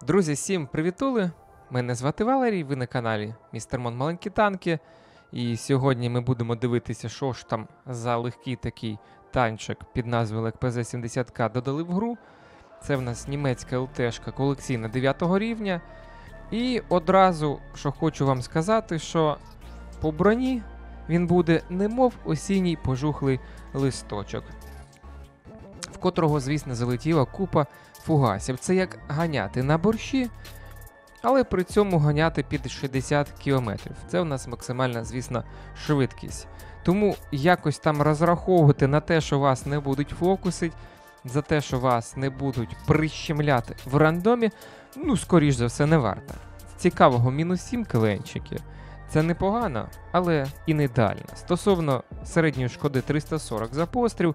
Друзі, всім привітули! Мене звати Валерій, ви на каналі Містер Мон Маленькі Танки. І сьогодні ми будемо дивитися, що ж там за легкий такий танчик під назвою ЛКПЗ-70К додали в гру. Це в нас німецька ЛТшка колекційна 9 рівня. І одразу, що хочу вам сказати, що по броні він буде немов осінній пожухлий листочок, в котрого, звісно, залетіла купа фугасів. Це як ганяти на борщі, але при цьому ганяти під 60 км. Це у нас максимальна, звісно, швидкість. Тому якось там розраховувати на те, що вас не будуть фокусити, за те, що вас не будуть прищемляти в рандомі, ну, скоріш за все, не варто. Цікавого мінус 7 КВНчиків. Це непогано, але і не ідеально. Стосовно середньої шкоди 340 за постріл,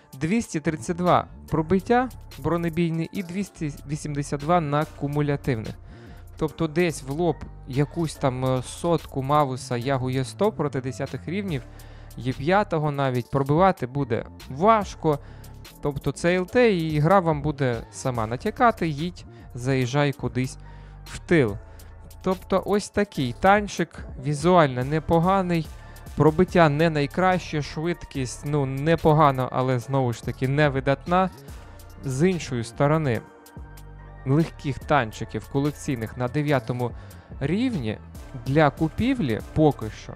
232 пробиття бронебійні і 282 на кумулятивних. Тобто десь в лоб якусь там сотку Мавуса Ягу Є100 проти 10 рівнів, Є5 навіть пробивати буде важко. Тобто це ЛТ і гра вам буде сама натякати, їдь, заїжджай кудись в тил. Тобто ось такий танчик, візуально непоганий, пробиття не найкраще, швидкість, ну, непогано, але знову ж таки невидатна. З іншої сторони, легких танчиків колекційних на 9 рівні для купівлі поки що,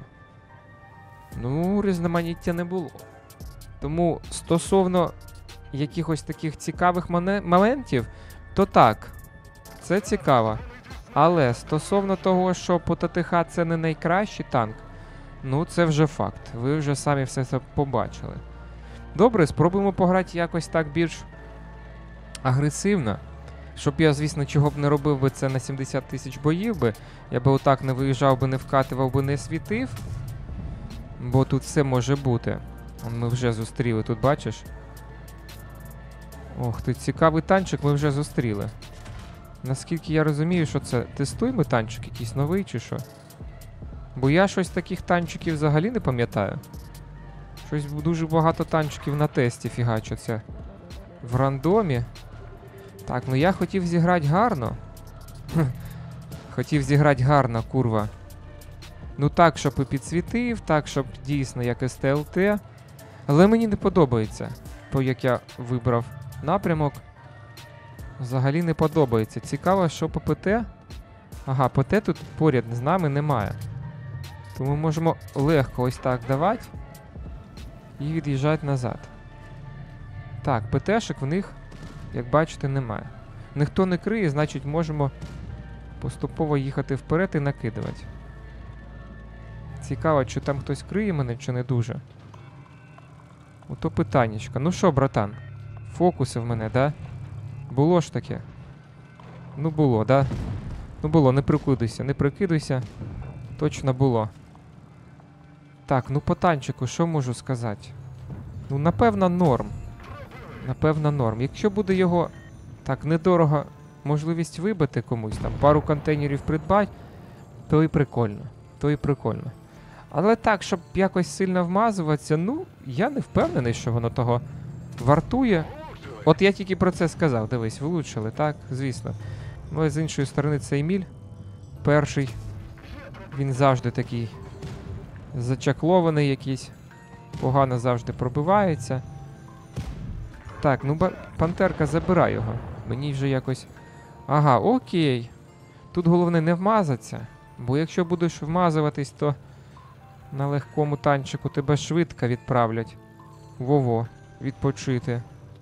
ну, різноманіття не було. Тому стосовно якихось таких цікавих моментів, то так, це цікаво. Але стосовно того, що по ТТХ це не найкращий танк, ну це вже факт. Ви вже самі все це побачили. Добре, спробуємо пограти якось так більш агресивно. Щоб я, звісно, чого б не робив би це на 70 тисяч боїв би. Я би отак не виїжджав би, не вкатував би, не світив. Бо тут все може бути. Ми вже зустріли, тут бачиш? Ох, тут цікавий танчик ми вже зустріли. Наскільки я розумію, що це тестуємо танчик якийсь новий чи що? Бо я щось таких танчиків взагалі не пам'ятаю. Щось дуже багато танчиків на тесті фігачаться в рандомі. Так, ну я хотів зіграти гарно. Хотів зіграти гарно, курва. Ну так, щоб і підсвітив, так, щоб дійсно як СТЛТ. Але мені не подобається то, як я вибрав напрямок. Взагалі не подобається. Цікаво, що по ПТ. Ага, ПТ тут поряд з нами немає. Тому можемо легко ось так давати і від'їжджати назад. Так, ПТшок в них, як бачите, немає. Ніхто не криє, значить можемо поступово їхати вперед і накидувати. Цікаво, чи там хтось криє мене, чи не дуже. Ото питаннячко. Ну що, братан, фокуси в мене, да? Було ж таке? Ну було, да? Ну було, не прикидуйся, не прикидуйся. Точно було. Так, ну по танчику, що можу сказати? Ну, напевно, норм. Напевно, норм. Якщо буде його, так, недорого можливість вибити комусь, там, пару контейнерів придбати, то і прикольно. То і прикольно. Але так, щоб якось сильно вмазуватися, ну, я не впевнений, що воно того вартує. От я тільки про це сказав, дивись, влучили, так, звісно. Ну, і з іншої сторони, це Еміль. Перший. Він завжди такий зачаклований якийсь. Погано завжди пробивається. Так, ну, Пантерка, забирай його. Мені вже якось... Ага, окей. Тут головне не вмазатися. Бо якщо будеш вмазуватись, то на легкому танчику тебе швидко відправлять. Во-во, відпочити.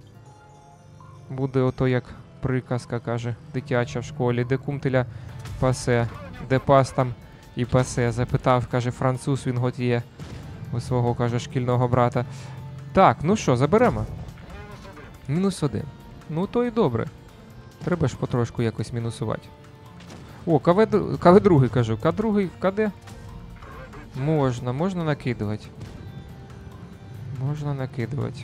Буде ото як приказка, каже, дитяча в школі. Де кумтеля пасе, де пас там і пасе. Запитав, каже, француз, він гот є. У свого, каже, шкільного брата. Так, ну що, заберемо? -1. Ну то і добре. Треба ж потрошку якось мінусувати. О, КВ-2, кажу. К2 в КД? Можна накидувати. Можна накидувати.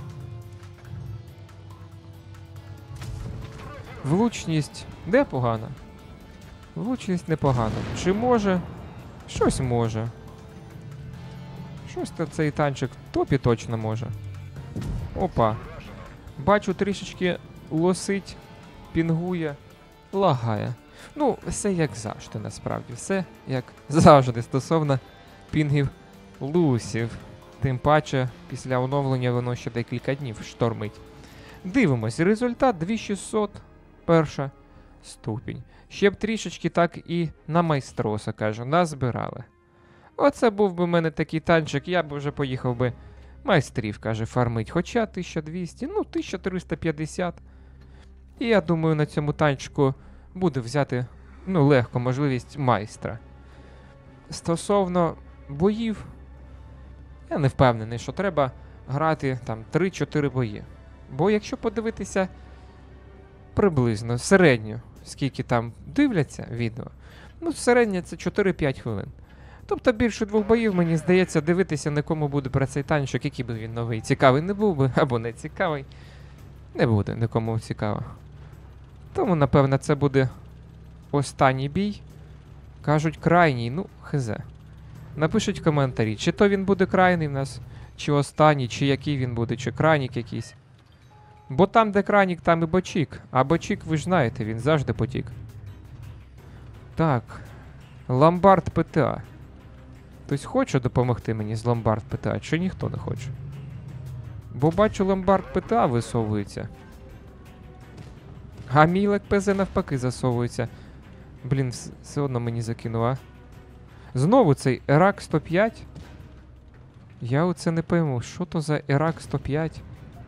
Влучність де погана? Влучність непогана. Чи може? Щось може. Щось цей танчик в топі точно може. Опа. Бачу, трішечки лосить, пінгує, лагає. Ну, все як завжди, насправді. Все як завжди стосовно пінгів лусів. Тим паче, після оновлення воно ще декілька днів штормить. Дивимось, результат 2600, перша ступінь. Ще б трішечки так і на майстроса, кажу, назбирали. Оце був би в мене такий танчик, я б вже поїхав би майстрів, каже, фармить. Хоча 1200, ну 1350. І я думаю, на цьому танчику буде взяти, ну, легко можливість майстра. Стосовно боїв, я не впевнений, що треба грати там 3-4 бої. Бо якщо подивитися приблизно, середньо, скільки там дивляться відео, ну, середньо це 4-5 хвилин. Тобто більше 2 боїв, мені здається, дивитися нікому буде про цей танчик, який би він новий. Цікавий не був би, або не цікавий. Не буде нікому цікаво. Тому, напевно, це буде останній бій. Кажуть, крайній, ну, хз. Напишіть в коментарі, чи то він буде крайній в нас, чи останній, чи який він буде, чи крайнік якийсь. Бо там, де крайнік, там і бочік. А бочік, ви ж знаєте, він завжди потік. Так. Ломбард ПТА. Хтось хоче допомогти мені з Ломбард ПТА, чи ніхто не хоче? Бо бачу, Ломбард ПТА висовується. А мій ЛКПЗ навпаки засовується. Блін, все одно мені закинув, а? Знову цей Ерак 105? Я оце не пойму, що то за Ерак 105?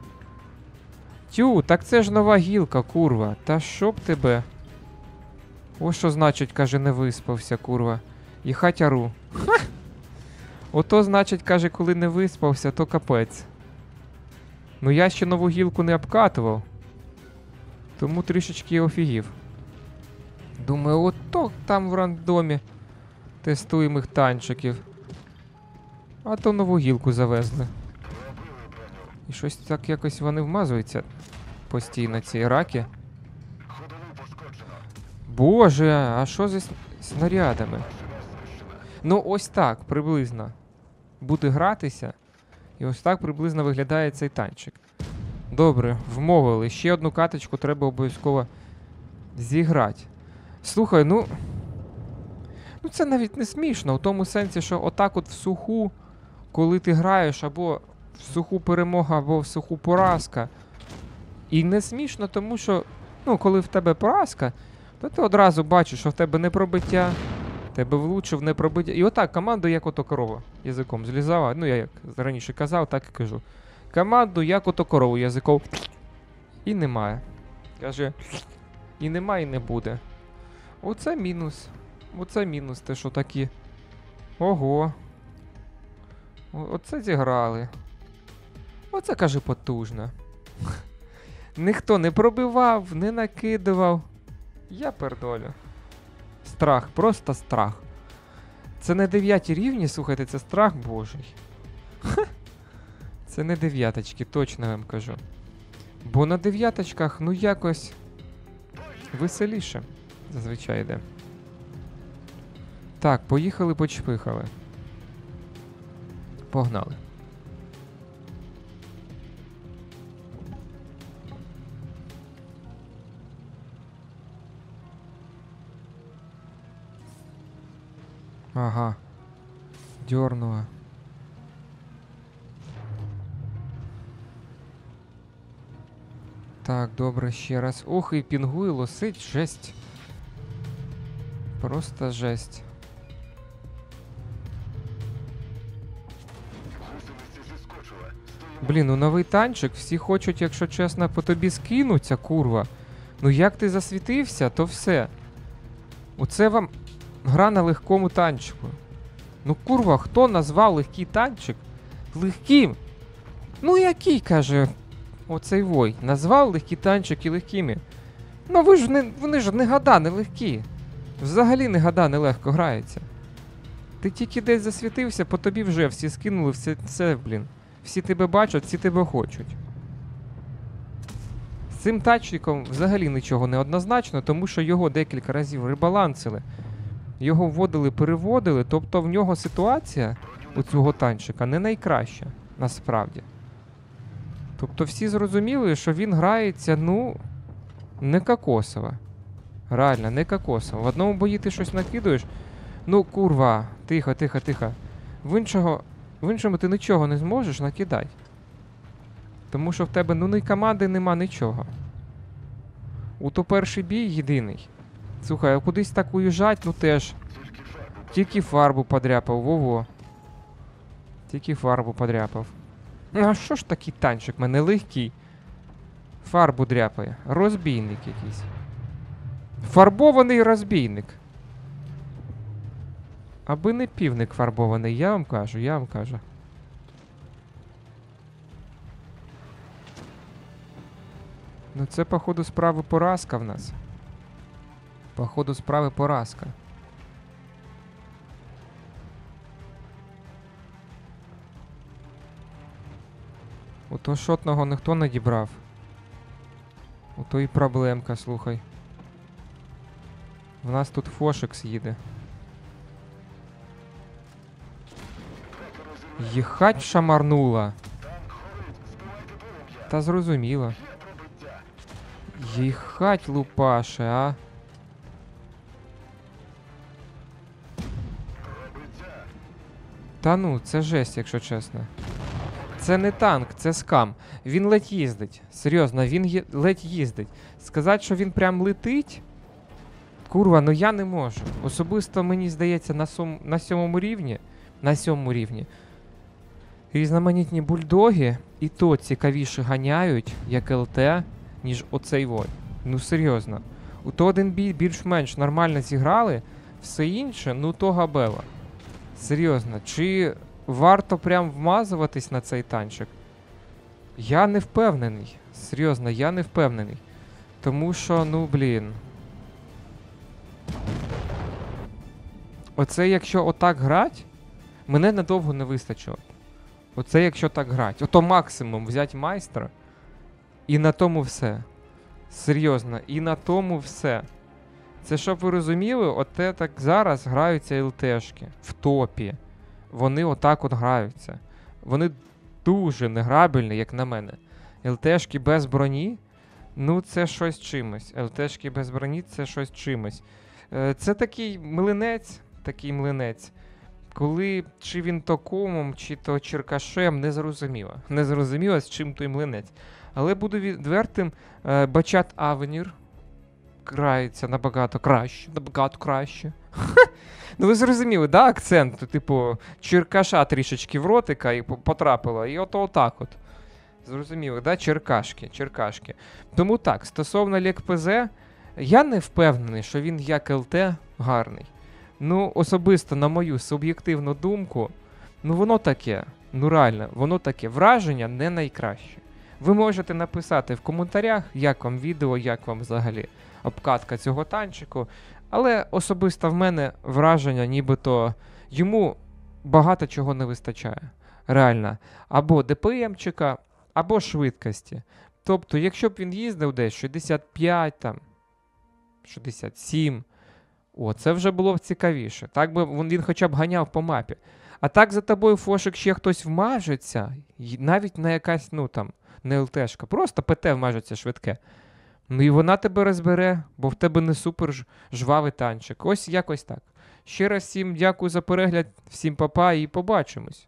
Тю, так це ж нова гілка, курва. Та що б тебе? Ось що значить, каже, не виспався, курва. І хатяру. Ха! Ото значить, каже, коли не виспався, то капець. Ну я ще нову гілку не обкатував. Тому трішечки офігів. Думаю, ото там в рандомі тестуємих танчиків. А то нову гілку завезли. І щось так якось вони вмазуються постійно, ці раки. Боже, а що зі снарядами? Ну ось так, приблизно. Буде гратися. І ось так приблизно виглядає цей танчик. Добре, вмовили. Ще одну каточку треба обов'язково зіграти. Слухай, ну це навіть не смішно, в тому сенсі, що отак от в суху, коли ти граєш або в суху перемога, або в суху поразка. І не смішно, тому що, ну, коли в тебе поразка, то ти одразу бачиш, що в тебе не пробиття, тебе влучив, не пробиття. І отак команду, як ото корова, язиком злізала. Ну, я як раніше казав, так і кажу. Команду, як ото корову, язиком. І немає. Каже, і немає, і не буде. Оце мінус. Оце мінус, те, що такі. Ого. Оце зіграли. Оце, каже, потужно. Ніхто не пробивав, не накидував. Я пердолю. Страх, просто страх. Це не 9 рівні, слухайте, це страх божий. Це не 9-очки, точно вам кажу. Бо на 9-очках, ну якось веселіше зазвичай йде. Так, поїхали, почпихали. Погнали. Ага. Дёрнула. Так, добре, ще раз. Ох, і пінгує, лосить, жесть. Просто жесть. Блін, ну новий танчик, всі хочуть, якщо чесно, по тобі скинуться, курва. Ну як ти засвітився, то все. Оце вам гра на легкому танчику. Ну курва, хто назвав легкий танчик легким? Ну який, каже, оцей вой, назвав легкі танчики легкими. Ну вони ж не гада, не легкі. Взагалі не гада, не легко грається. Ти тільки десь засвітився, по тобі вже всі скинули, все, блін. Всі тебе бачать, всі тебе хочуть. З цим танчиком взагалі нічого не однозначно, тому що його декілька разів ребалансили. Його вводили, переводили, тобто в нього ситуація у цього танчика не найкраща, насправді. Тобто всі зрозуміли, що він грається, ну, не кокосово. Реально, не кокосом. В одному бої ти щось накидуєш. Ну, курва, тихо, тихо, тихо. В іншому ти нічого не зможеш накидати. Тому що в тебе ну ні команди нема нічого. Ото перший бій єдиний. Слухай, а кудись так уїжджать, ну теж. Тільки фарбу подряпав, во-во. Тільки фарбу подряпав. Ну а що ж такий танчик? В мене легкий. Фарбу дряпає. Розбійник якийсь. Фарбований розбійник. Аби не півник фарбований, я вам кажу, я вам кажу. Ну це, походу, справи поразка в нас. Походу, справи поразка. Ото шотного ніхто не дібрав. Ото і проблемка, слухай. В нас тут Фошекс їде. Їхать шамарнула. Та зрозуміло. Їхать лупаше, а? Та ну, це жесть, якщо чесно. Це не танк, це скам. Він ледь їздить. Серйозно, він ледь їздить. Сказати, що він прям летить? Курва, ну я не можу. Особисто, мені здається, на сьомому рівні. На сьомому рівні. Різноманітні бульдоги і то цікавіше ганяють, як ЛТ, ніж оцей вой. Ну серйозно. У то один бій більш-менш нормально зіграли, все інше, ну то габела. Серйозно, чи варто прям вмазуватись на цей танчик? Я не впевнений. Серйозно, я не впевнений. Тому що, ну блін. Оце якщо отак грать, мене надовго не вистачило. Оце якщо так грать. Ото максимум взяти майстра і на тому все. Серйозно, і на тому все. Це щоб ви розуміли, оте так зараз граються ЛТшки в топі. Вони отак от граються. Вони дуже неграбельні, як на мене. ЛТшки без броні, ну це щось чимось. ЛТшки без броні це щось чимось. Це такий млинець. Коли чи він то комом, чи то черкашем, не зрозуміло. Не зрозуміло, з чим той млинець. Але буду відвертим, Бачат Авенір грається набагато краще. Ну ви зрозуміли, да, акцент? Типу, черкаша трішечки в ротика і потрапило, і отак от. Зрозуміли, да? Черкашки. Тому так, стосовно ЛКПЗ, я не впевнений, що він як ЛТ гарний. Ну, особисто, на мою суб'єктивну думку, ну воно таке, ну реально, воно таке. Враження не найкраще. Ви можете написати в коментарях, як вам відео, як вам взагалі обкатка цього танчику. Але особисто в мене враження, нібито йому багато чого не вистачає. Реально. Або ДПМчика, або швидкості. Тобто, якщо б він їздив десь 65, там, 67, це вже було б цікавіше. Так би він хоча б ганяв по мапі. А так за тобою, Фошик, ще хтось вмажеться, навіть на якась, ну там, не ЛТшка, просто ПТ вмажеться швидке. Ну і вона тебе розбере, бо в тебе не супер жвавий танчик. Ось якось так. Ще раз всім дякую за перегляд, всім па-па і побачимось.